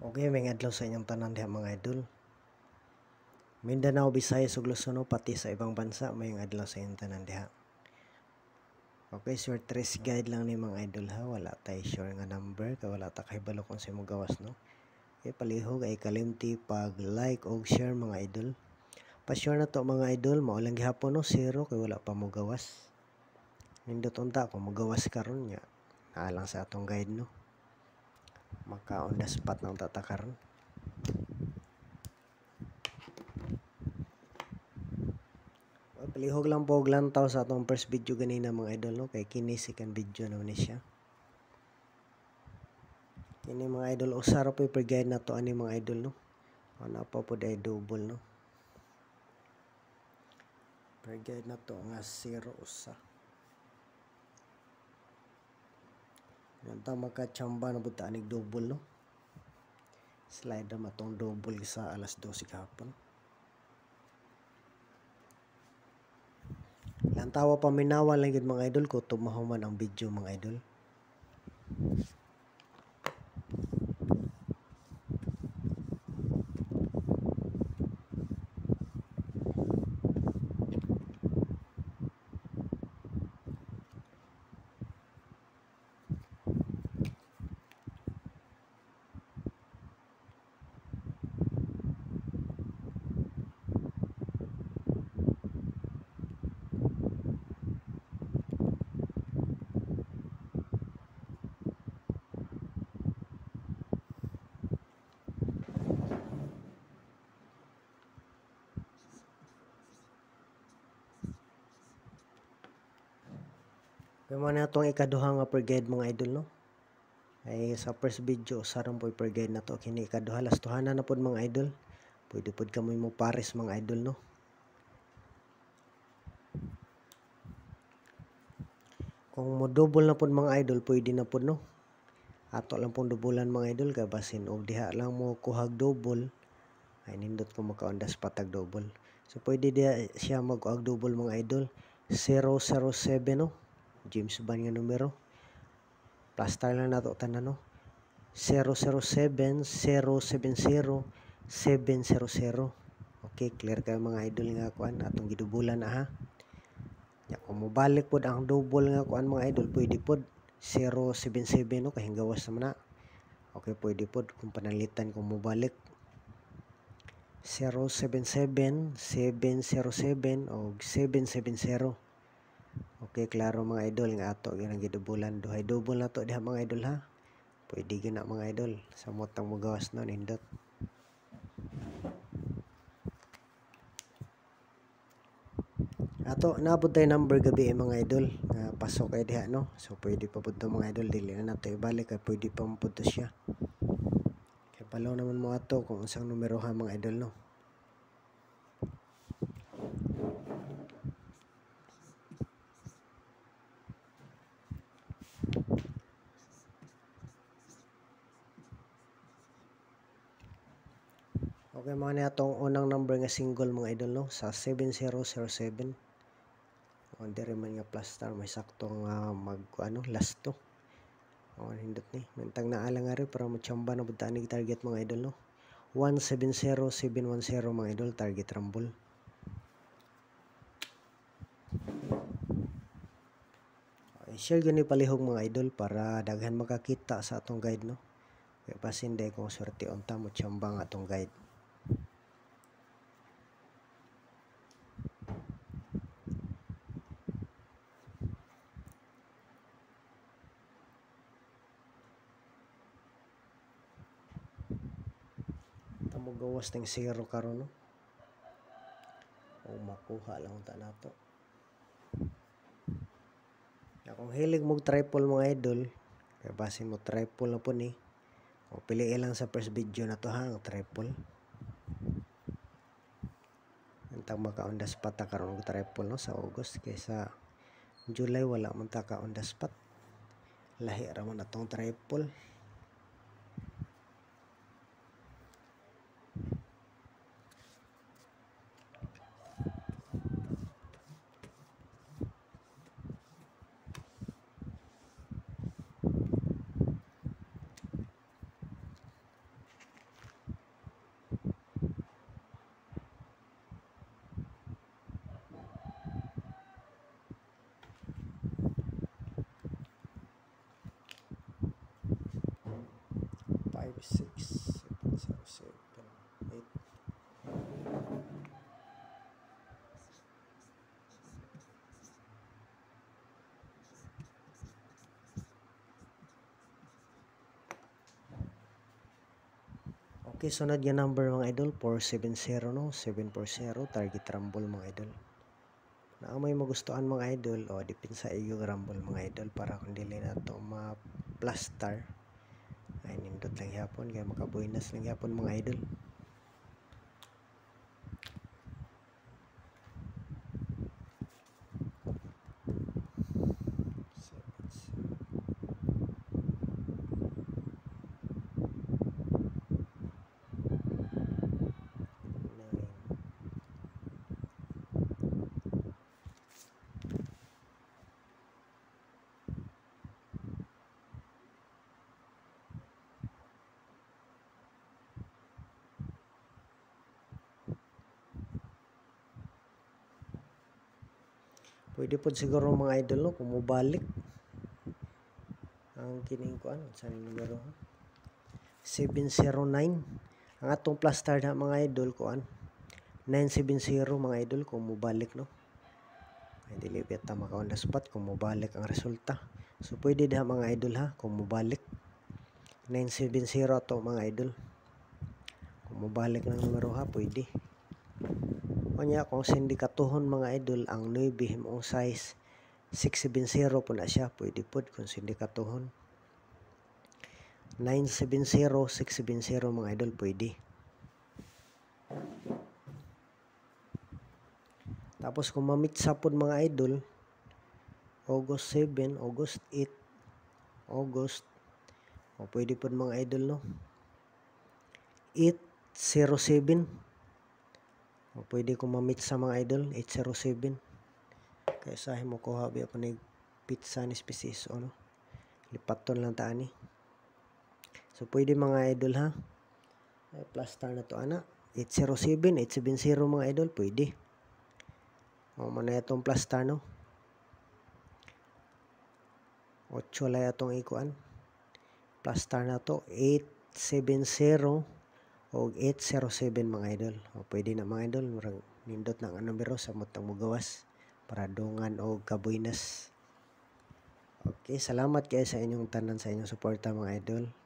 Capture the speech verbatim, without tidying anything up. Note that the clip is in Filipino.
Okay, may adlaw sa inyong tanan diha mga idol. Mindanao, Visayas ug Luzon pati sa ibang bansa may adlaw sa inyong tanan diha. Okay, short trace guide lang ni mga idol ha, wala tay sure nga number kay wala ta kahibalo kung sa imong gawas no. Okay, palihog ay kalimti pag like og share mga idol. Pa-share na to mga idol, mao lang gihapon no, zero kay wala pa mo gawas. Nindot unta kung mo gawas karon nya, naa lang sa atong guide no. Maka on the spot nang tatakaron. Palihog lang po og lantaw sa atong first video ganina mga idol no, kay kini second video naman ni siya. Kini mga idol usa ra po per guide na to ani mga idol no. Ana pa po day double no. Per guide na to nga zero usa. Nanta makachamba na buta anig double no. Slide na matong double sa alas dose kahapon. Lantawa paminawa lang yun mga idol ko tumahuman ang video mga idol. Kaya mo na itong ikaduha nga per guide mga idol no. Ay sa first video sarang po per guide na to. Kini ikaduha lastuhanan na po mga idol. Pwede po kamo mo pares mga idol no. Kung mo double na po mga idol pwede na po no. Ato lang pong dubulan mga idol kay basin og diha lang mo kuhag double ay nindot ko maka on the spot tag double. So pwede diha siya mag-kuhag double mga idol. zero zero seven no. James Bond nga numero. Plaster lang nato tanan no. zero zero seven zero seven zero seven zero zero. Okay, clear kayo mga idol nga kuan atong gidubulan na ha. Ya kung mobalik pod ang double nga kuan mga idol pwede pod zero seven seven no kahing gawas naman na. Okay, pwede pod kung panalitan kung mobalik zero seven seven seven zero seven o seven seven zero. Okay, klaro mga idol nga ato ginang gidubulan. Duhay double na to diha mga idol ha. Pwede gina mga idol. Samot ang magawas no nindot. Ato naabot tay number gabi mga idol nga pasok kay diha no. So pwede pa pud to mga idol dili na nato ibalik kay pwede pa mo pud to siya. Kay palaw naman mo ato kung unsang numero ha mga idol no. Okay, mga na itong unang number nga single mga idol no sa seven zero zero seven. O dire man nga plus star may saktong uh, mag ano last to. O hindot ni mentang naala nga ri para mo chamba na budta ni target mga idol no. one seven zero seven one zero mga idol target rumble. Okay, share gani palihog mga idol para daghan makakita sa atong guide no. Kaya pasin day kung swerte unta mo chamba nga atong guide. Mo gawas ng zero karon no. O makuha lang ta nato. Ya kung hilig mo triple mga idol, kay basin mo triple na po ni. O piliin lang sa first video na to ha, ang triple. Antang maka on the spot ta karon og triple no sa August kaysa July wala man ta ka on the spot. Lahi ra man atong triple. six, seven zero seven, eight. Okay, sunod yung number mga idol, four seven zero no, seven four zero, target rumble mga idol. Na may magustuhan mga idol, o dipin sa iyo rumble mga idol, para kung dili na to ma-plus star, ay nindot lang yapon, kaya makabuinas lang yapon mga idol. Pwede po siguro mga idol no, kung mubalik ang kining ko ano, sa numero seven zero nine. Ang atong plus star na mga idol ko an nine seven zero mga idol kung mubalik no. Ay dili beta maka on the spot kung mubalik ang resulta. So pwede diha mga idol ha, kung mubalik nine seven zero to mga idol. Kung mubalik ng numero ha, pwede. Kanya kung sindikatuhon mga idol ang nine himong size six seven zero po na siya, pwede po kung sindikatuhon nine seven zero, six seven zero mga idol, pwede. Tapos kung mamitsa po mga idol, August seven, August eight, August, o pwede po mga idol no, eight zero seven, o pwede kung mamitsa mga idol, eight zero seven. Kaya sahi mo ko habi ako ng pizza ni species o no, lipaton lang taan ni. So pwede mga idol ha, ay, plus star na to ana, eight zero seven, eight seven zero mga idol, pwede. O man na itong plus star no, eight lang itong ikuan, plus star na to, eight seven zero o eight zero seven mga idol. O pwede na mga idol, murag nindot na ang numero sa mutang mugawas para dungan o kabuinas. Okay, salamat kayo sa inyong tanan, sa inyong suporta mga idol.